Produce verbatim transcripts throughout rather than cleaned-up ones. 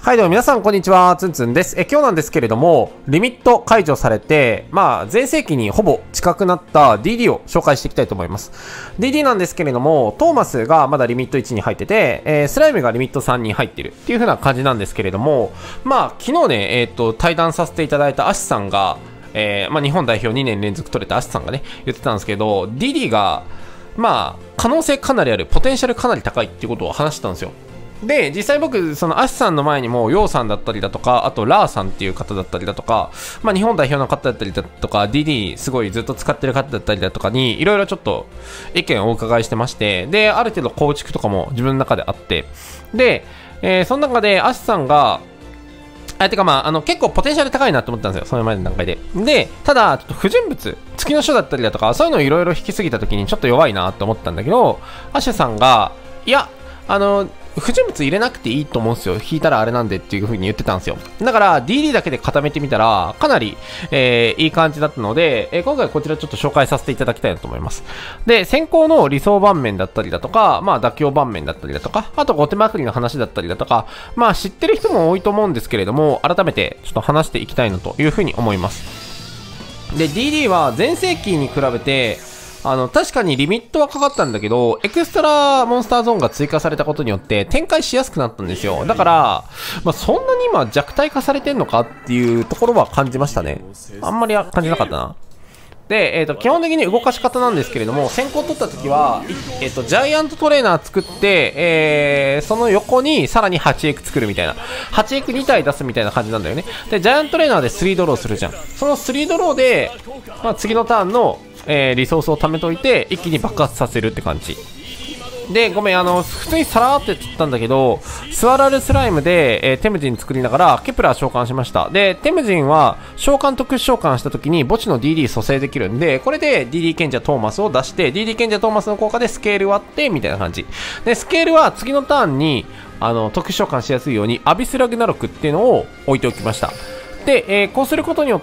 はいどうも皆さんこんにちは、つんつんです。え今日なんですけれども、リミット解除されて、まあ全盛期にほぼ近くなった ディーディー を紹介していきたいと思います。ディーディー なんですけれども、トーマスがまだリミットいちに入ってて、えー、スライムがリミットさんに入ってるっていう風な感じなんですけれども、まあ昨日ね、えっと、対談させていただいたアシさんが、えー、まあ日本代表にねん連続取れたアシさんがね、言ってたんですけど、ディーディー が、まあ可能性かなりある、ポテンシャルかなり高いっていうことを話してたんですよ。で、実際僕、そのアシさんの前にも、ヨウさんだったりだとか、あとラーさんっていう方だったりだとか、まあ日本代表の方だったりだとか、ディーディー すごいずっと使ってる方だったりだとかに、いろいろちょっと意見をお伺いしてまして、で、ある程度構築とかも自分の中であって、で、えー、その中でアシさんが、あ、てかまあ、あの、結構ポテンシャル高いなって思ったんですよ。その前の段階で。で、ただ、ちょっと不純物、月の書だったりだとか、そういうのをいろいろ引きすぎた時にちょっと弱いなって思ったんだけど、アシさんが、いや、あの、不純物入れなくていいと思うんですよ。引いたらあれなんでっていう風に言ってたんですよ。だから ディーディー だけで固めてみたら、かなり、えー、いい感じだったので、えー、今回こちらちょっと紹介させていただきたいなと思います。で、先行の理想盤面だったりだとか、まあ妥協盤面だったりだとか、あと後手まくりの話だったりだとか、まあ知ってる人も多いと思うんですけれども、改めてちょっと話していきたいなという風に思います。で、ディーディー は全盛期に比べて、あの、確かにリミットはかかったんだけど、エクストラモンスターゾーンが追加されたことによって展開しやすくなったんですよ。だから、まあ、そんなに今弱体化されてんのかっていうところは感じましたね。あんまり感じなかったな。で、えっと、基本的に動かし方なんですけれども、先行取った時は、えっと、ジャイアントトレーナー作って、えー、その横にさらに はちエク 作るみたいな。はちエクに 体出すみたいな感じなんだよね。で、ジャイアントトレーナーでスリードローするじゃん。そのスリードローで、まあ、次のターンの、えー、リソースを貯めといて一気に爆発させるって感じで、ごめん、あの普通にさらーって言ったんだけど、スワラルスライムで、えー、テムジン作りながらケプラー召喚しました。で、テムジンは召喚特殊召喚した時に墓地の ディーディー 蘇生できるんで、これで ディーディー 賢者トーマスを出して ディーディー 賢者トーマスの効果でスケール割ってみたいな感じで、スケールは次のターンにあの特殊召喚しやすいようにアビスラグナロクっていうのを置いておきました。で、えー、こうすることによって、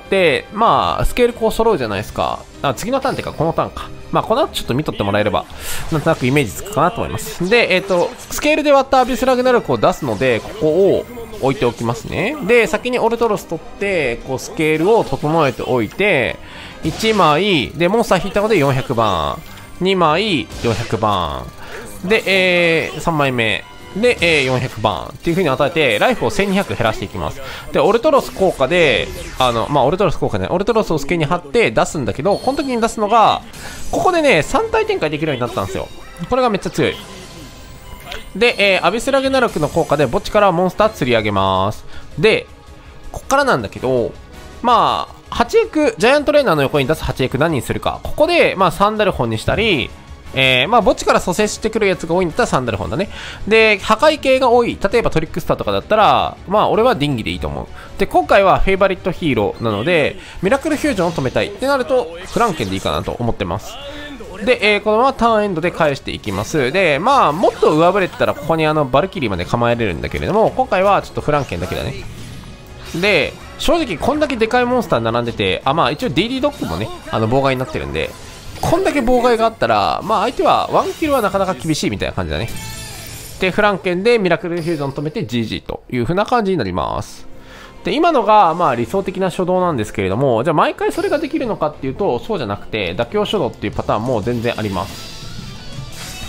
まあ、スケールこう揃うじゃないですか。あ、次のターンっていうか、このターンか。まあ、この後ちょっと見とってもらえれば、なんとなくイメージつくかなと思います。で、えっと、スケールで割ったアビスラグナルクを出すので、ここを置いておきますね。で、先にオルトロス取って、こう、スケールを整えておいて、いちまい、で、モンスター引いたのでよんひゃくばん、にまい、よんひゃくばん、で、えー、さんまいめ。で、えー、よんひゃくばんっていう風に与えて、ライフをせんにひゃく減らしていきます。で、オルトロス効果で、あの、まあ、オルトロス効果で、ね、オルトロスをスケに貼って出すんだけど、この時に出すのが、ここでね、さん体展開できるようになったんですよ。これがめっちゃ強い。で、えー、アビスラゲナロクの効果で、墓地からモンスター釣り上げます。で、こっからなんだけど、まあ、はちエク、ジャイアントレーナーの横に出すはちエク何にするか。ここで、まあ、サンダルホンにしたり、えー、まあ墓地から蘇生してくるやつが多いんだったらサンダルホンだね。で、破壊系が多い、例えばトリックスターとかだったら、まあ俺はディンギでいいと思う。で、今回はフェイバリットヒーローなので、ミラクルフュージョンを止めたいってなると、フランケンでいいかなと思ってます。で、えー、このままターンエンドで返していきます。で、まあもっと上振れてたらここにあのバルキリーまで構えれるんだけれども、今回はちょっとフランケンだけだね。で、正直こんだけでかいモンスター並んでて、あ、まあ一応デイリードッグもね、あの妨害になってるんで、こんだけ妨害があったら、まあ相手はワンキルはなかなか厳しいみたいな感じだね。で、フランケンでミラクルフュージョン止めて ジージー という風な感じになります。で、今のがまあ理想的な初動なんですけれども、じゃあ毎回それができるのかっていうと、そうじゃなくて、妥協初動っていうパターンも全然あります。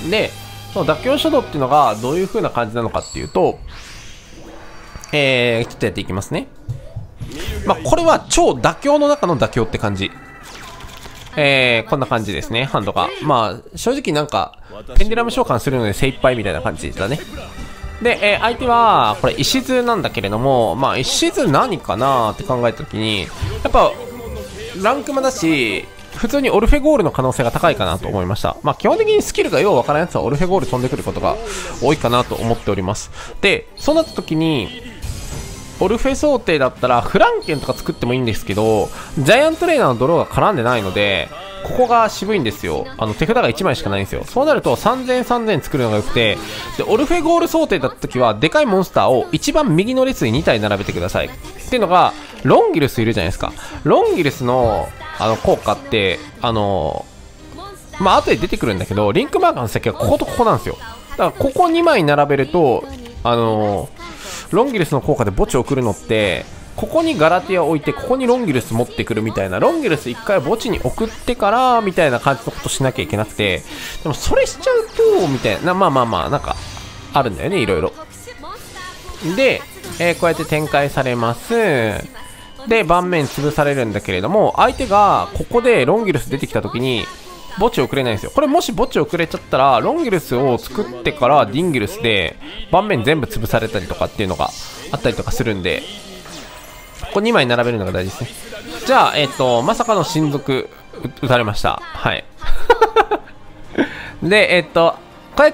で、その妥協初動っていうのがどういう風な感じなのかっていうと、えー、ちょっとやっていきますね。まあこれは超妥協の中の妥協って感じ。えー、こんな感じですね、ハンドが。まあ、正直なんか、ペンデュラム召喚するので精一杯みたいな感じだね。で、えー、相手は、これ、石図なんだけれども、まあ、石図何かなーって考えたときに、やっぱ、ランクマだし、普通にオルフェゴールの可能性が高いかなと思いました。まあ、基本的にスキルがようわからんやつはオルフェゴール飛んでくることが多いかなと思っております。で、そうなったときに、オルフェ想定だったらフランケンとか作ってもいいんですけど、ジャイアントレーナーのドローが絡んでないので、ここが渋いんですよ。あの手札がいちまいしかないんですよ。そうなるとさんぜんさんぜん作るのが良くて、でオルフェゴール想定だった時はでかいモンスターを一番右の列にに体並べてくださいっていうのが、ロンギルスいるじゃないですか。ロンギルスのあの効果ってあのまあ後で出てくるんだけど、リンクマーカーの先はこことここなんですよ。だからここにまい並べるとあのロンギルスの効果で墓地を送るのって、ここにガラティアを置いて、ここにロンギルス持ってくるみたいな、ロンギルス一回墓地に送ってから、みたいな感じのことしなきゃいけなくて、でもそれしちゃうと、みたいな、まあまあまあ、なんか、あるんだよね、いろいろ。で、えー、こうやって展開されます。で、盤面潰されるんだけれども、相手がここでロンギルス出てきた時に、墓地を送れないんですよ。これもし墓地を送れちゃったら、ロンギルスを作ってからディンギルスで、盤面全部潰されたりとかっていうのがあったりとかするんで、ここにまい並べるのが大事ですね。じゃあ、えっと、まさかの親族撃たれました。はい。で、えっと、こうやって、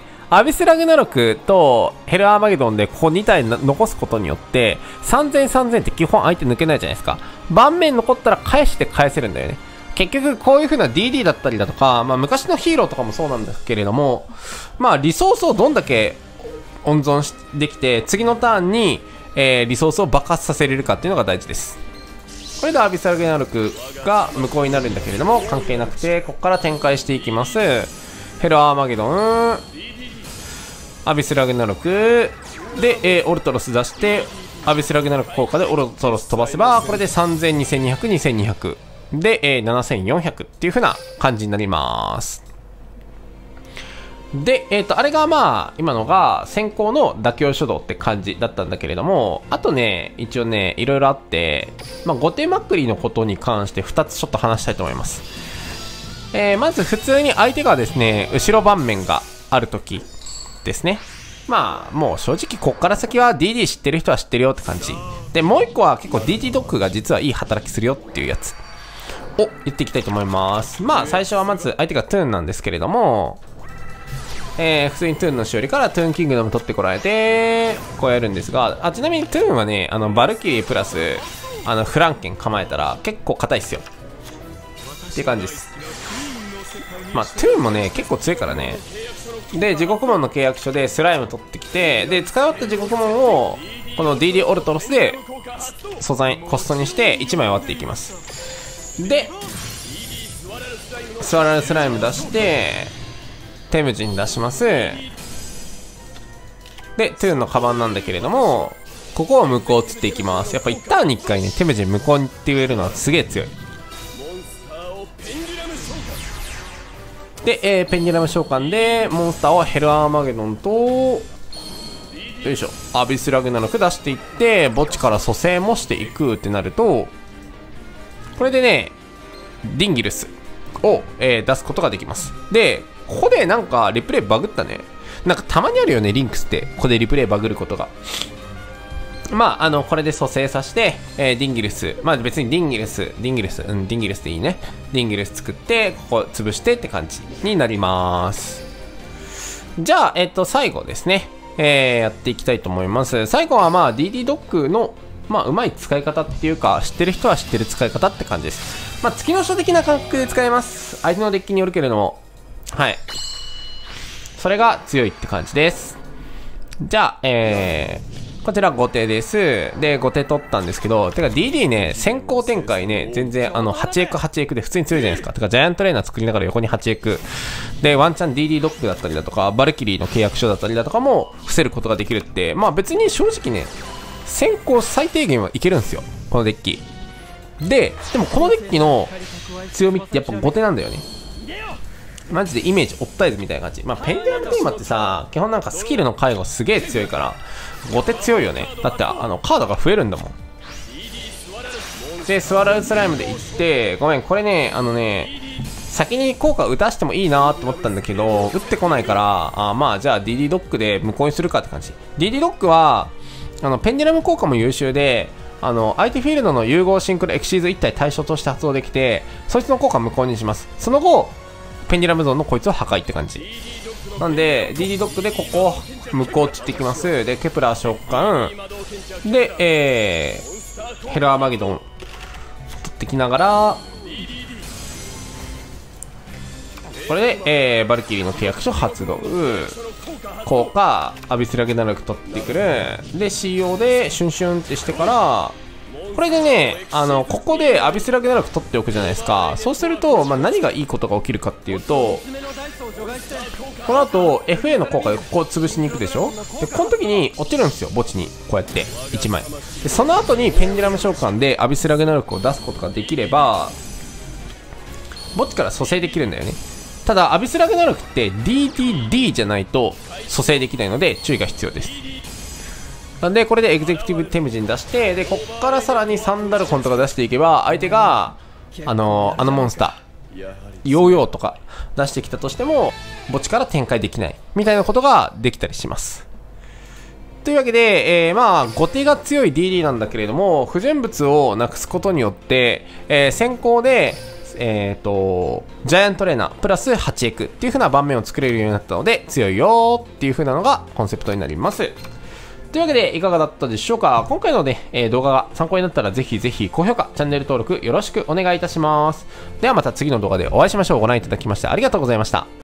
アビスラグナロクとヘルアーマゲドンでここに体残すことによって、さんぜんさんぜんって基本相手抜けないじゃないですか。盤面残ったら返して返せるんだよね。結局こういう風な ディーディー だったりだとか、まあ昔のヒーローとかもそうなんですけれども、まあリソースをどんだけ温存しできて、次のターンに、えー、リソースを爆発させれるかっていうのが大事です。これでアビスラグナロクが無効になるんだけれども、関係なくて、ここから展開していきます。ヘルアーマゲドン、アビスラグナロクで、えー、オルトロス出して、アビスラグナロク効果でオルトロス飛ばせば、これでさんぜん、にせんにひゃく、にせんにひゃくで、えー、ななせんよんひゃくっていう風な感じになります。で、えっと、あれがまあ、今のが先行の妥協書道って感じだったんだけれども、あとね、一応ね、いろいろあって、まあ、後手まくりのことに関してふたつちょっと話したいと思います。えー、まず普通に相手がですね、後ろ盤面があるときですね。まあ、もう正直こっから先は ディーディー 知ってる人は知ってるよって感じ。で、もう一個は結構 ディーディー ドックが実はいい働きするよっていうやつを言っていきたいと思います。まあ、最初はまず相手がトゥーンなんですけれども、えー、普通にトゥーンのしおりからトゥーンキングダム取ってこられて、こうやるんですが、あ、ちなみにトゥーンはね、あの、バルキリープラス、あの、フランケン構えたら結構硬いっすよ。っていう感じです。まあ、トゥーンもね、結構強いからね。で、地獄門の契約書でスライム取ってきて、で、使い終わった地獄門を、この ディーディー オルトロスで、素材、コストにしていちまい割っていきます。で、スワラルスライム出して、テムジン出します。で、トゥーンのカバンなんだけれども、ここを無効つっていきます。やっぱ一ターンにいっかいね、テムジン無効って言えるのはすげえ強い。で、えー、ペンデュラム召喚で、モンスターをヘルアーマゲドンと、よいしょ、アビスラグナロク出していって、墓地から蘇生もしていくってなると、これでね、ディンギルスを、えー、出すことができます。で、ここでなんかリプレイバグったね。なんかたまにあるよね、リンクスって。ここでリプレイバグることが。まあ、あの、これで蘇生させて、えー、ディンギルス。まあ別にディンギルス、ディンギルス、うん、ディンギルスでいいね。ディンギルス作って、ここ潰してって感じになります。じゃあ、えっと、最後ですね。えー、やっていきたいと思います。最後はまあ ディーディー ドックの、まあ、うまい使い方っていうか、知ってる人は知ってる使い方って感じです。まあ、月の書的な感覚で使えます。相手のデッキによるけれども。はい。それが強いって感じです。じゃあ、えー、こちら後手です。で、後手取ったんですけど、てか ディーディー ね、先行展開ね、全然あの、はちエクはちエクで普通に強いじゃないですか。てか、ジャイアントレーナー作りながら横にはちエク。で、ワンチャン ディーディー ドックだったりだとか、バルキリーの契約書だったりだとかも伏せることができるって、まあ別に正直ね、先行最低限はいけるんですよ。このデッキ。で、でもこのデッキの強みってやっぱ後手なんだよね。マジでイメージ追ったやつみたいな感じ。まあ、ペンデュラムテーマってさ、基本なんかスキルの介護すげえ強いから、後手強いよね。だって、あの、カードが増えるんだもん。で、スワラルスライムで行って、ごめん、これね、あのね、先に効果打たしてもいいなーって思ったんだけど、打ってこないから、あまあ、じゃあ ディーディー ドックで無効にするかって感じ。ディーディー ドックは、あの、ペンデュラム効果も優秀で、あの、相手フィールドの融合シンクロエクシーズいち体対象として発動できて、そいつの効果無効にします。その後、ペンデュラムゾーンのこいつを破壊って感じ。なんで、ディーディー ドックでここを無効ってっていきます。で、ケプラー召喚。で、えー、ヘルアーマゲドン取ってきながら、これで、えー、バルキリーの契約書発動。効果、アビスラゲナルク取ってくる。で、シーオー でシュンシュンってしてから、 これでね、あの、ここでアビスラグナロク取っておくじゃないですか。そうすると、まあ、何がいいことが起きるかっていうと、この後、エフエー の効果でここを潰しに行くでしょ。で、この時に落ちるんですよ、墓地に。こうやって、いちまい。で、その後にペンデュラム召喚でアビスラグナロクを出すことができれば、墓地から蘇生できるんだよね。ただ、アビスラグナロクって ディーティーディー じゃないと蘇生できないので注意が必要です。なんで、これでエグゼクティブテムジン出して、で、こっからさらにサンダルコンとか出していけば、相手が、あのー、あのモンスター、ヨーヨーとか出してきたとしても、墓地から展開できない、みたいなことができたりします。というわけで、えー、まあ、後手が強い ディーディー なんだけれども、不純物をなくすことによって、えー、先行で、えっと、ジャイアントレーナープラスはちエクっていう風な盤面を作れるようになったので、強いよーっていう風なのがコンセプトになります。というわけで、いかがだったでしょうか。今回のね、えー、動画が参考になったら、ぜひぜひ高評価、チャンネル登録よろしくお願いいたします。ではまた次の動画でお会いしましょう。ご覧いただきましてありがとうございました。